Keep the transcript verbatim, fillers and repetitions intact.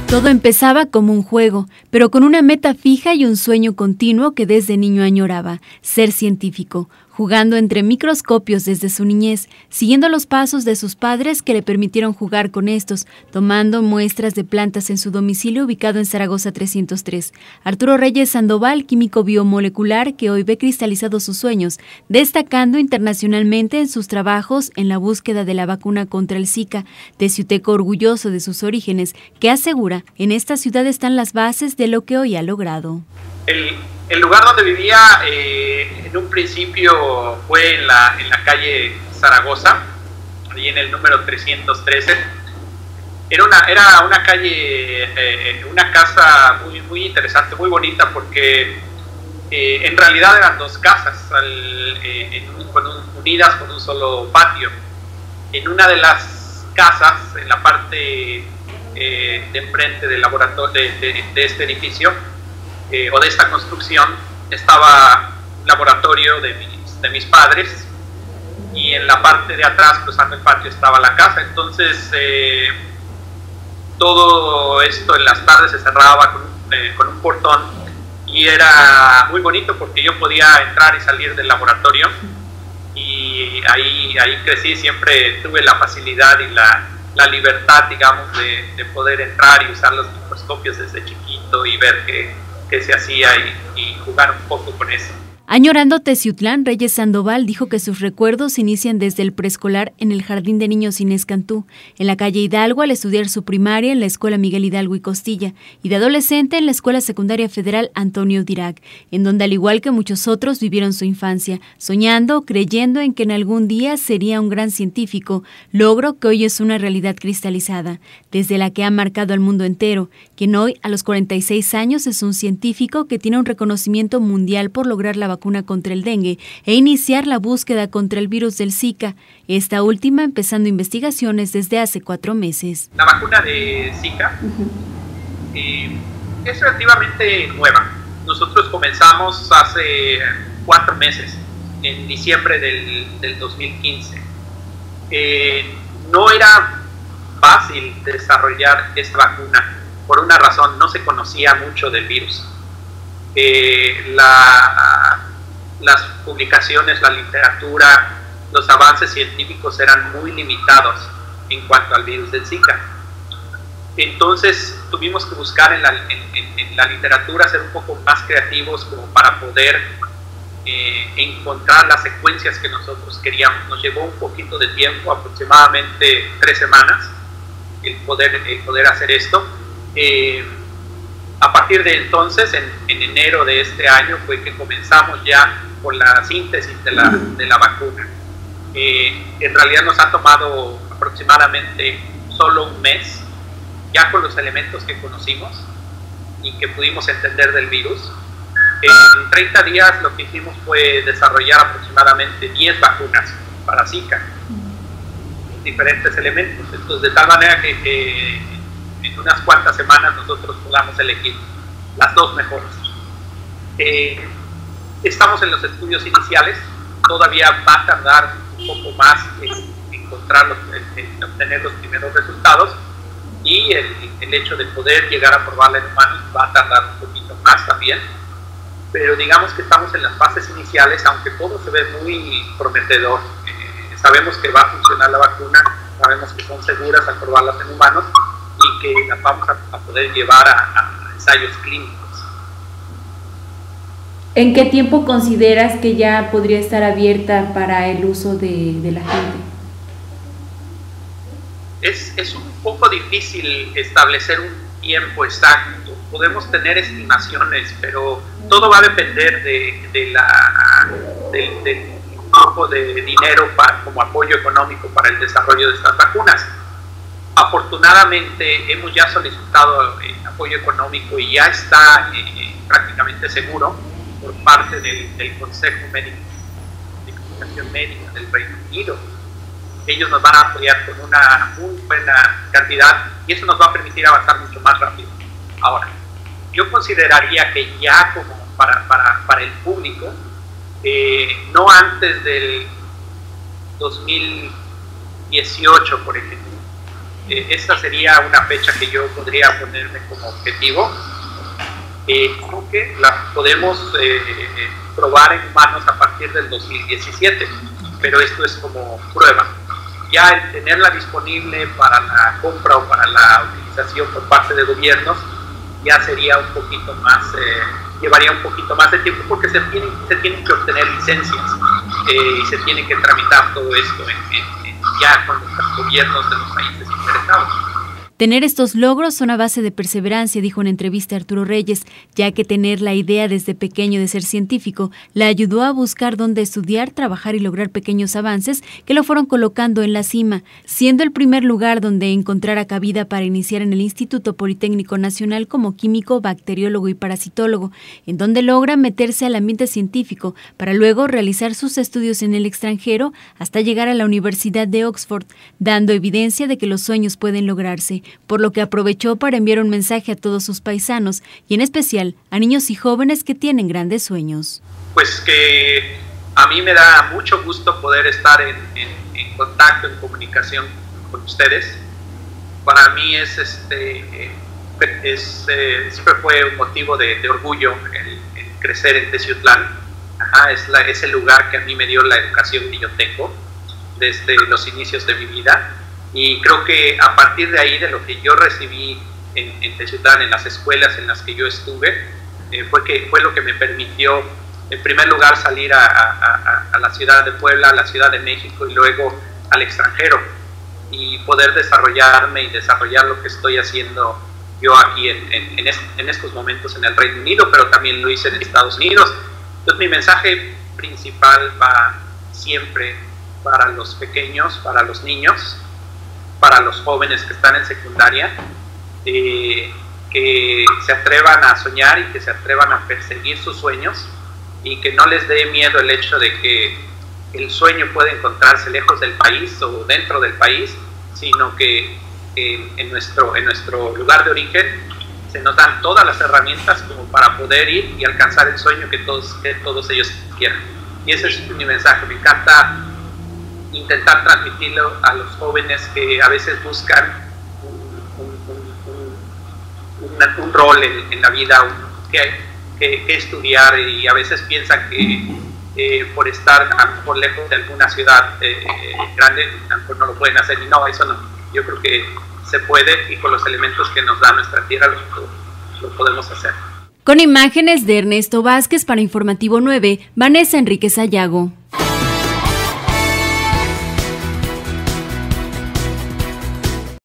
Todo empezaba como un juego, pero con una meta fija y un sueño continuo que desde niño añoraba, ser científico, jugando entre microscopios desde su niñez, siguiendo los pasos de sus padres que le permitieron jugar con estos, tomando muestras de plantas en su domicilio ubicado en Zaragoza trescientos tres. Arturo Reyes Sandoval, químico biomolecular que hoy ve cristalizados sus sueños, destacando internacionalmente en sus trabajos en la búsqueda de la vacuna contra el Zika, teciuteco orgulloso de sus orígenes, que asegura, en esta ciudad están las bases de lo que hoy ha logrado. El, el lugar donde vivía eh, en un principio fue en la, en la calle Zaragoza, ahí en el número trescientos trece. Era una, era una calle, eh, una casa muy, muy interesante, muy bonita, porque eh, en realidad eran dos casas al, eh, en, con un, unidas con un solo patio. En una de las casas, en la parte eh, de enfrente del laboratorio de, de, de este edificio, Eh, o de esta construcción, estaba el laboratorio de mis, de mis padres, y en la parte de atrás, cruzando el patio, estaba la casa. Entonces eh, todo esto en las tardes se cerraba con, eh, con un portón, y era muy bonito porque yo podía entrar y salir del laboratorio, y ahí, ahí crecí. Siempre tuve la facilidad y la, la libertad, digamos, de, de poder entrar y usar los microscopios desde chiquito y ver que que se hacía y, y jugar un poco con eso. Añorando Teciutlán, Reyes Sandoval dijo que sus recuerdos inician desde el preescolar en el Jardín de Niños Inés Cantú, en la calle Hidalgo al estudiar su primaria en la Escuela Miguel Hidalgo y Costilla, y de adolescente en la Escuela Secundaria Federal Antonio Dirac, en donde al igual que muchos otros vivieron su infancia, soñando, creyendo en que en algún día sería un gran científico, logro que hoy es una realidad cristalizada, desde la que ha marcado al mundo entero, quien hoy a los cuarenta y seis años es un científico que tiene un reconocimiento mundial por lograr la vacuna contra el dengue e iniciar la búsqueda contra el virus del Zika, esta última empezando investigaciones desde hace cuatro meses. La vacuna de Zika eh, es relativamente nueva. Nosotros comenzamos hace cuatro meses, en diciembre del, del dos mil quince. Eh, no era fácil desarrollar esta vacuna, por una razón: no se conocía mucho del virus. Eh, la, las publicaciones, la literatura, los avances científicos eran muy limitados en cuanto al virus del Zika. Entonces tuvimos que buscar en la, en, en, en la literatura, ser un poco más creativos como para poder eh, encontrar las secuencias que nosotros queríamos. Nos llevó un poquito de tiempo, aproximadamente tres semanas, el poder, el poder hacer esto. Eh, A partir de entonces, en, en enero de este año, fue que comenzamos ya con la síntesis de la, de la vacuna. Eh, en realidad nos ha tomado aproximadamente solo un mes, ya con los elementos que conocimos y que pudimos entender del virus. En treinta días lo que hicimos fue desarrollar aproximadamente diez vacunas para Zika, diferentes elementos. Entonces, de tal manera que, que en unas cuantas semanas nosotros podamos elegir las dos mejores. Eh, estamos en los estudios iniciales, todavía va a tardar un poco más en encontrar los, en obtener los primeros resultados, y el, el hecho de poder llegar a probarla en humanos va a tardar un poquito más también, pero digamos que estamos en las fases iniciales, aunque todo se ve muy prometedor. Eh, sabemos que va a funcionar la vacuna, sabemos que son seguras al probarlas en humanos, y que las vamos a, a poder llevar a, a ensayos clínicos. ¿En qué tiempo consideras que ya podría estar abierta para el uso de, de la gente? Es, es un poco difícil establecer un tiempo exacto. Podemos tener estimaciones, pero todo va a depender de, de la, del, del grupo de dinero para, como apoyo económico para el desarrollo de estas vacunas. Afortunadamente hemos ya solicitado eh, apoyo económico y ya está eh, prácticamente seguro por parte del, del Consejo Médico de Comunicación Médica del Reino Unido. Ellos nos van a apoyar con una muy buena cantidad y eso nos va a permitir avanzar mucho más rápido. Ahora, yo consideraría que ya como para, para, para el público, eh, no antes del dos mil dieciocho, por ejemplo, Eh, esta sería una fecha que yo podría ponerme como objetivo. Eh, creo que la podemos eh, probar en humanos a partir del dos mil diecisiete, pero esto es como prueba. Ya el tenerla disponible para la compra o para la utilización por parte de gobiernos ya sería un poquito más, eh, llevaría un poquito más de tiempo, porque se tienen, se tienen que obtener licencias eh, y se tiene que tramitar todo esto en, en, en, ya con los gobiernos de los países interesados. Tener estos logros son a base de perseverancia, dijo en entrevista Arturo Reyes, ya que tener la idea desde pequeño de ser científico le ayudó a buscar dónde estudiar, trabajar y lograr pequeños avances que lo fueron colocando en la cima, siendo el primer lugar donde encontrara cabida para iniciar en el Instituto Politécnico Nacional como químico, bacteriólogo y parasitólogo, en donde logra meterse al ambiente científico para luego realizar sus estudios en el extranjero hasta llegar a la Universidad de Oxford, dando evidencia de que los sueños pueden lograrse, por lo que aprovechó para enviar un mensaje a todos sus paisanos y en especial a niños y jóvenes que tienen grandes sueños. Pues que a mí me da mucho gusto poder estar en, en, en contacto, en comunicación con ustedes. Para mí es, este, es, eh, siempre fue un motivo de, de orgullo el, el crecer en Teciutlán. Ajá, es, la, es el lugar que a mí me dio la educación que yo tengo desde los inicios de mi vida. Y creo que a partir de ahí, de lo que yo recibí en, en Teciutlán, en las escuelas en las que yo estuve, eh, fue, que, fue lo que me permitió, en primer lugar, salir a, a, a la ciudad de Puebla, a la Ciudad de México y luego al extranjero, y poder desarrollarme y desarrollar lo que estoy haciendo yo aquí en, en, en, est en estos momentos en el Reino Unido, pero también lo hice en Estados Unidos. Entonces mi mensaje principal va siempre para los pequeños, para los niños, para los jóvenes que están en secundaria, eh, que se atrevan a soñar y que se atrevan a perseguir sus sueños, y que no les dé miedo el hecho de que el sueño puede encontrarse lejos del país o dentro del país, sino que eh, en, nuestro, en nuestro lugar de origen se nos dan todas las herramientas como para poder ir y alcanzar el sueño que todos, que todos ellos quieran. Y ese es mi mensaje. Me encanta intentar transmitirlo a los jóvenes que a veces buscan un, un, un, un, un rol en, en la vida, un, que, que, que estudiar, y a veces piensan que eh, por estar a lo mejor lejos de alguna ciudad eh, grande, a lo mejor no lo pueden hacer, y no, eso no. Yo creo que se puede, y con los elementos que nos da nuestra tierra lo, lo podemos hacer. Con imágenes de Ernesto Vázquez para Informativo nueve, Vanessa Enríquez Sayago.